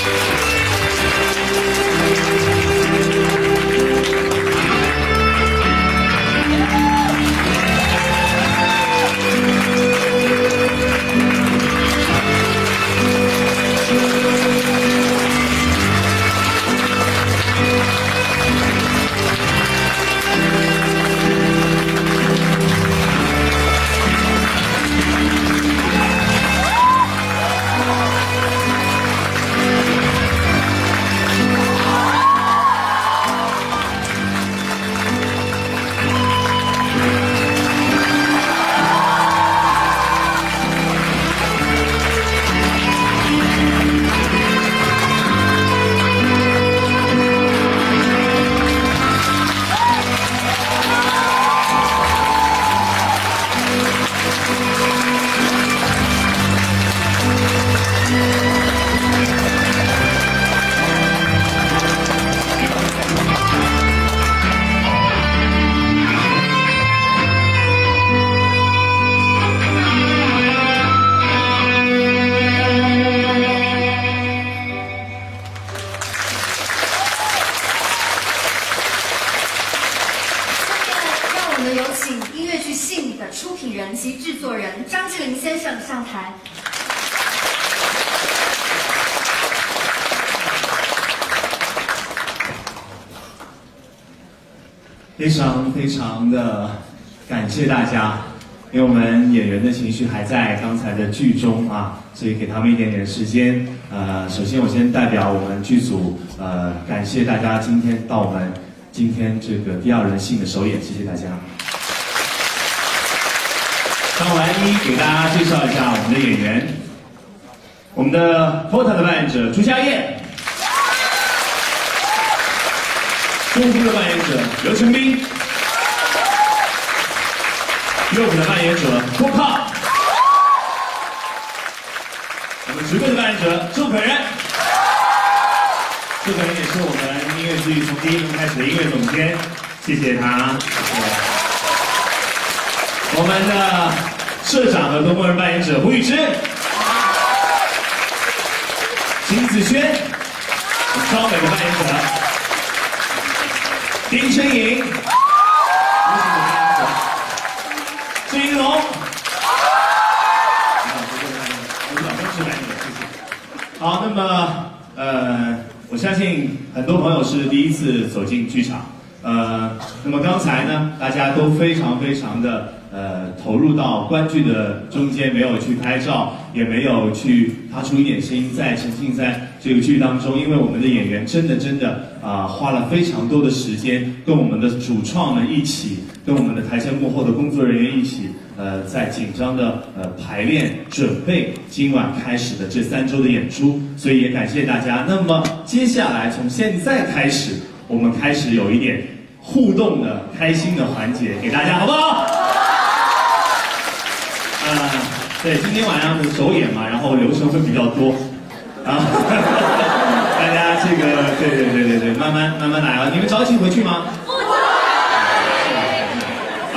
出品人及制作人张智霖先生上台。 非常的感谢大家，因为我们演员的情绪还在刚才的剧中啊，所以给他们一点点时间。首先我先代表我们剧组感谢大家今天到我们今天这个第二轮性的首演，谢谢大家。那我来一一给大家介绍一下我们的演员，我们的 Pota 的扮演者朱夏烨，中夫的扮演者刘成斌，右辅的扮演者郭胖，我们直播的扮演者周可人，周可人也是我们音乐剧从第一轮开始的音乐总监，谢谢他。我们的社长和东宫人扮演者胡宇之，秦子轩，超美的扮演者丁琛颖，郑云龙，好，那么我相信很多朋友是第一次走进剧场，那么刚才呢，大家都非常的投入到观剧的中间，没有去拍照，也没有去发出一点声音，在沉浸在这个剧当中。因为我们的演员真的花了非常多的时间，跟我们的主创们一起，跟我们的台前幕后的工作人员一起，在紧张的排练准备今晚开始的这3周的演出。所以也感谢大家。那么接下来从现在开始，我们开始有一点互动的开心的环节给大家，好不好？对，今天晚上的首演嘛，然后流程会比较多，啊，大家这个对，慢慢来啊！你们着急回去吗？不着急。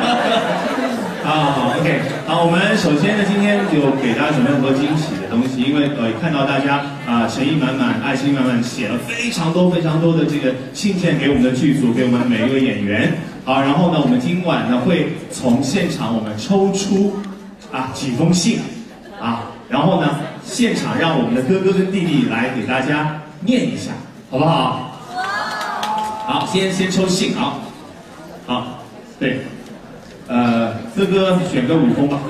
好 ，OK， 好，我们首先呢，今天就给大家准备很多惊喜的东西，因为看到大家诚意满满、爱心满满，写了非常多的这个信件给我们的剧组，给我们每一位演员。好，然后呢，我们今晚呢会从现场我们抽出几封信然后呢现场让我们的哥哥跟弟弟来给大家念一下，好不好？好，先抽信，好，对，哥哥选个5封吧。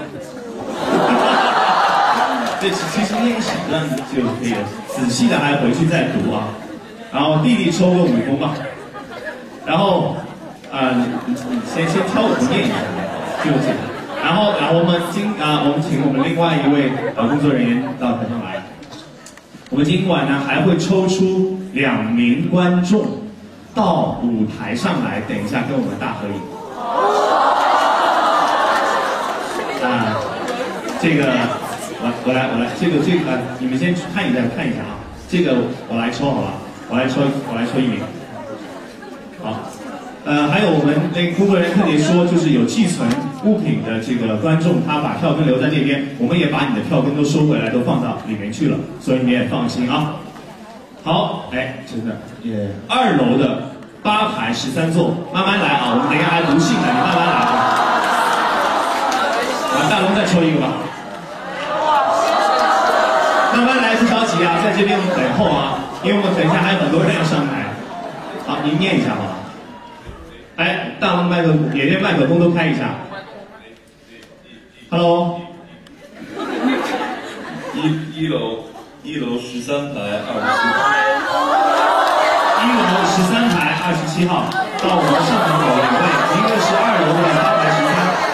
对，其实念一小段就可以了，仔细的还回去再读啊。然后弟弟抽个5封吧，然后先挑5封念一下，就这个。然后我们请我们另外一位工作人员到台上来。我们今晚呢还会抽出2名观众到舞台上来，等一下跟我们大合影。这个我来，这个你们先看一下啊。这个我来抽好吧，我来抽1名。好。还有我们那个工作人员特别说，就是有寄存物品的这个观众，他把票根留在那边，我们也把你的票根都收回来，都放到里面去了，所以你也放心啊。 好，哎，真的，也2楼的8排13座，慢慢来啊，我们等一下还读信呢，你慢慢来啊。大龙再抽一个吧。慢慢来，不着急啊，在这边我们等候啊，因为我们等一下还有很多人要上台。好，您念一下好吧？哎，大龙麦克，也连麦克风都开一下。Hello。 一楼13排27号。 1楼13排27号，到我们上门口2位，一个是2楼的8排13。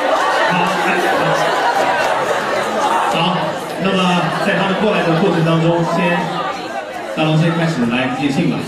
好，那么在他们过来的过程当中，大龙先开始来念信吧。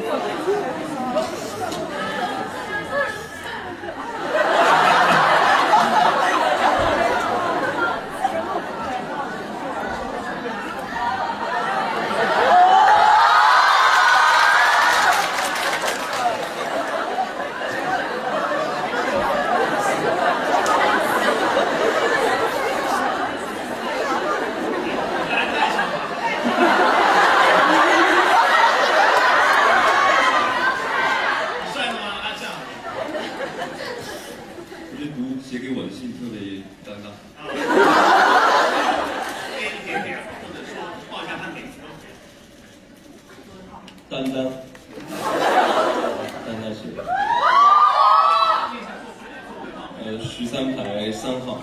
写给我的信特别尴尬。 一点点，或者说报一下他名字都可以。 丹丹写的。13排3号。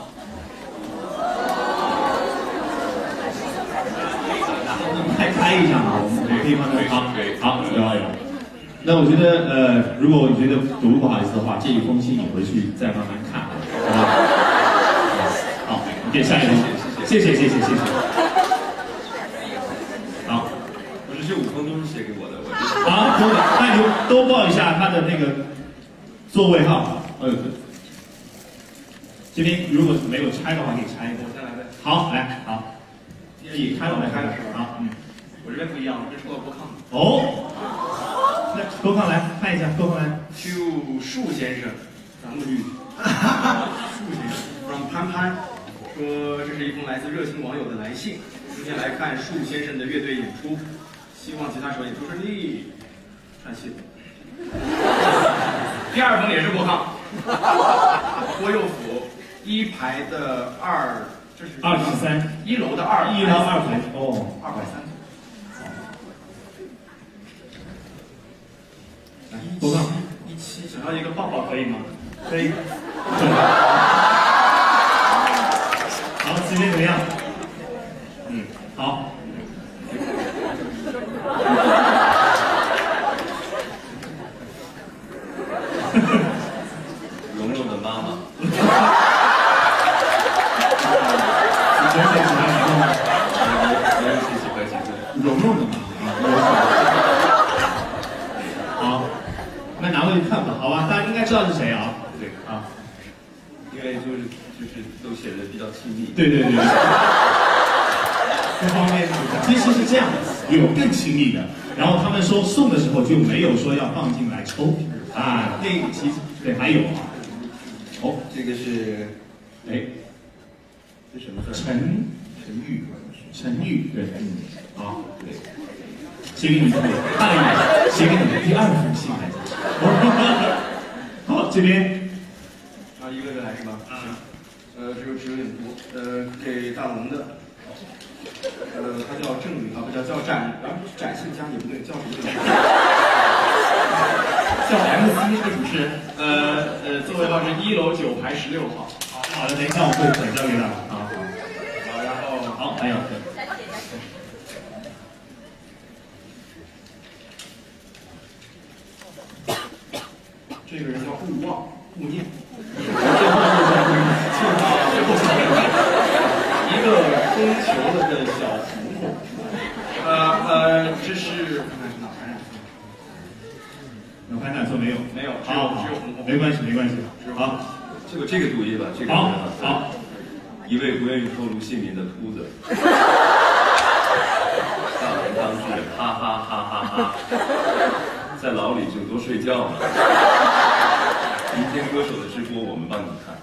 开一下嘛，我们可以放在好，有。那我觉得如果你觉得读不好意思的话，这一封信你回去再慢慢看，好吧？好，你可以下一封，谢谢。好， 不是这5封都是写给我的， 好，那你都报一下他的那个座位号。这边如果没有拆的话，可以拆一个。 我先来呗。 好，来，好，你开了没？ 开了是吧？ 好， 我这边不一样，这是我播抗。 哦。那多康来看一下，多康来。 就树先生，咱们绿。树先生让潘潘说，这是一封来自热心网友的来信。今天来看树先生的乐队演出，希望吉他手演出顺利。串戏。第2封也是播抗。郭佑甫1排的2，这是 23， 1楼的2排 ，1楼2排哦 ，2排3。 多少 ？17，想要一个抱抱可以吗？ 可以。好，今天怎么样？好。 蓉蓉的妈妈。 你多少喜欢蓉蓉？ 没有谁喜欢几个。 蓉蓉的妈妈。那拿回去看吧，好吧？大家应该知道是谁啊？ 对啊，因为就是都写的比较亲密。 对。各方面其实是这样的，有更亲密的，然后他们说送的时候就没有说要放进来抽啊，那个其实对还有啊。哦， 这个是，这什么字？陈玉，对， 好，对。写给你的，看了一眼，写给你的第2封信来着。好，这边啊，一个人来是吧？这个纸有点多。给大龙的，他叫郑宇啊，不叫展信佳也不对，叫什么？叫 MC 这个主持人。座位号是1楼9排16号。 好的，等一下我会转交给他。好， 然后好，还有。 这个人叫顾念，一个中球的小胡同。这是脑盘哪错没有？ 没有，只有红红。 没关系。好， 这个读一吧，这个好。 一位不愿意透露姓名的秃子，大龙当事人，哈哈哈哈，在牢里就多睡觉嘛。明天歌手的直播我们帮你看。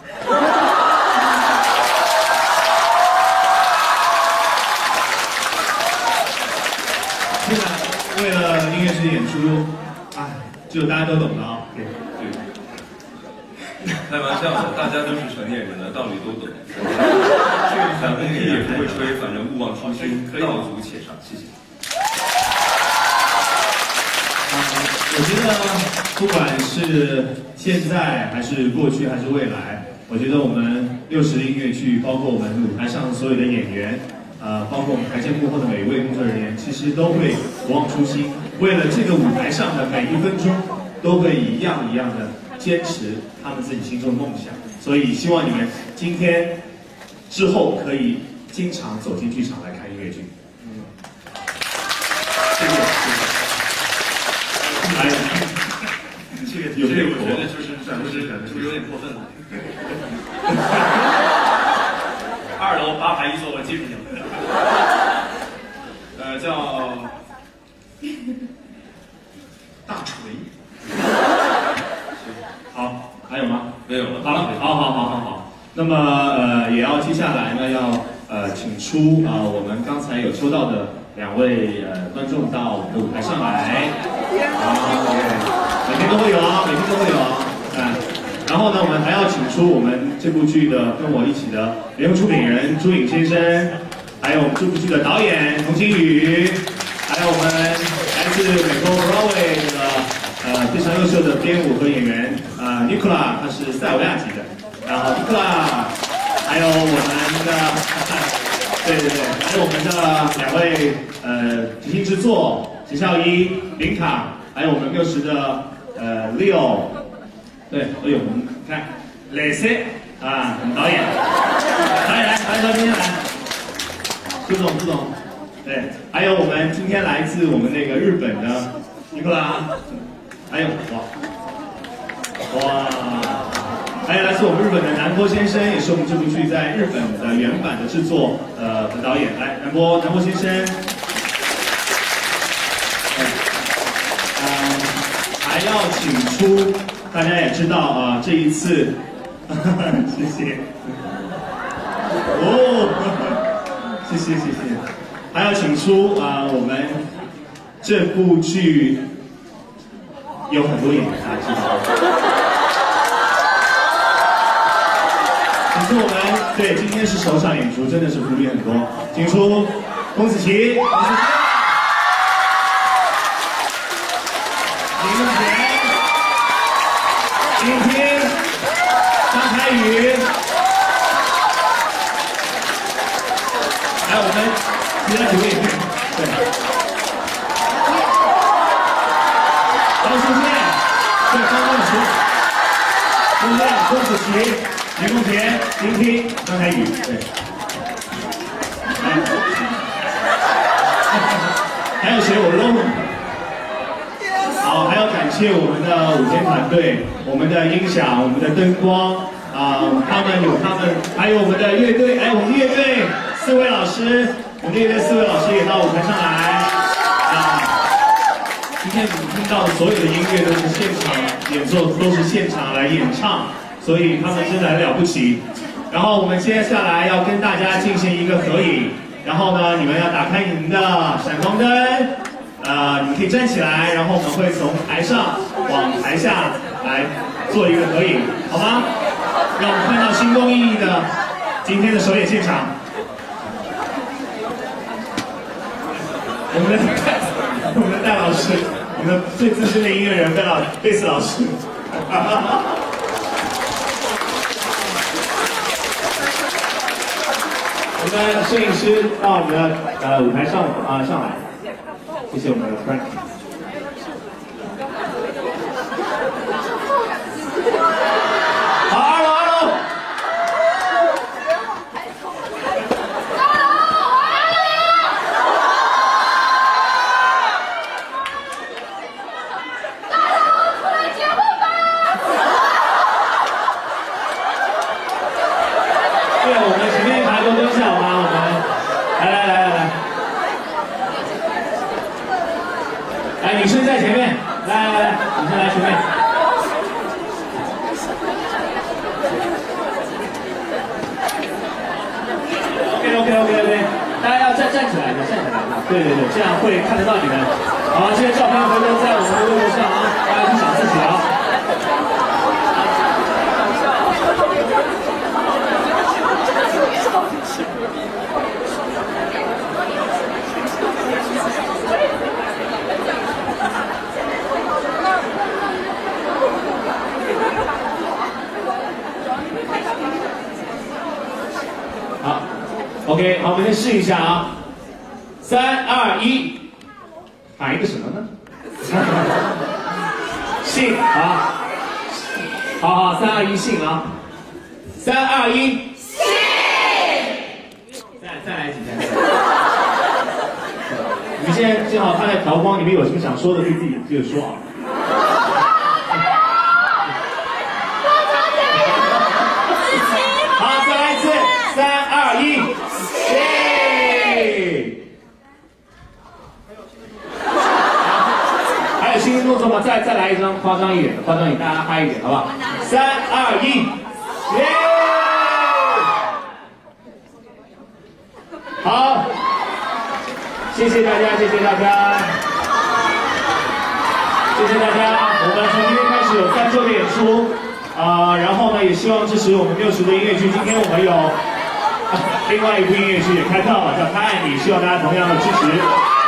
现在为了音乐剧演出，哎，只有大家都懂的啊。 对，开玩笑的，大家都是成年人了，道理都懂。反正你也不会吹，反正勿忘初心，道阻且长。谢谢。 我觉得不管是现在还是过去还是未来，我觉得我们60的音乐剧，包括我们舞台上所有的演员，包括我们台前幕后的每一位工作人员，其实都会不忘初心，为了这个舞台上的每一分钟，都会一样一样的坚持他们自己心中的梦想。所以希望你们今天之后可以经常走进剧场来看音乐剧。 谢谢。 哎， 这个我觉得就是有点过分了。2楼8排1座，我记住你了。叫大锤。 好，还有吗？ 没有了。 好了，好。那么也要接下来呢，要请出我们刚才有抽到的2位观众到我们的舞台上来。每天都会有啊，然后呢，我们还要请出我们这部剧的跟我一起的联合出品人朱颖先生，还有我们这部剧的导演童星宇，还有我们来自美国 Broadway 的非常优秀的编舞和演员Nicola， 他是塞尔维亚籍的，然后 Nicola， 还有我们的对，还有我们的2位执行制作陈孝一、林卡，还有我们60的Leo， 对，都有我们看蕾丝我们导演，来，今天来，朱总，对，还有我们今天来自我们那个日本的尼克拉，还有哇，还有来自我们日本的南波先生，也是我们这部剧在日本的原版的制作的导演，来，南波先生。还要请出，大家也知道这一次，谢谢，谢谢，还要请出我们这部剧有很多演员知道，请出我们对今天是首场演出，真的是福利很多，请出龚子琪。林梦田、林听、张开宇，还有我们其他几位演员，对，高书健，对，刚刚说，书健、龚子琪、林梦田、林听、张开宇，对，还有谁？我漏了。好，还要感谢我们的舞监团队，我们的音响，我们的灯光他们有他们，还有我们的乐队，我们乐队4位老师，我们乐队4位老师也到舞台上来今天你们听到的所有的音乐都是现场演奏，都是现场来演唱，所以他们真的很了不起。然后我们接下来要跟大家进行一个合影，然后呢，你们要打开你们的闪光灯。你们可以站起来，然后我们会从台上往台下来做一个合影，好吗？让我们看到新公益的今天的首演现场。我们的戴老师，我们最资深的音乐人贝斯老师。我们的摄影师到我们的舞台上上来。谢谢我们的 Frank。好，2楼。对，我们前面一排都蹲下好吗？我们来。来，女生在前面，来，女生来前面。OK， 大家要站起来，站起来。 对对对，这样会看得到你们。好，这些照片回头在我们的微博上啊，大家去赏自己啊。好 ，OK， 好，我们先试一下啊。3、2、1，喊一个什么呢？信啊，好，3、2、1，信啊，3、2、1，信。再来几遍。你们现在正好看在调光，你们有什么想说的，对自己就说啊。好，再来一次，3、2、1，信。还有新动作吗？再来一张，夸张一点的，夸张一点，大家嗨一点，好不好？3、2、1，耶！好，谢谢大家，谢谢大家，谢谢大家。我们从今天开始有3周的演出，然后呢，也希望支持我们60的音乐剧。今天我们有另外一部音乐剧也开票了，叫《他爱你》，希望大家同样的支持。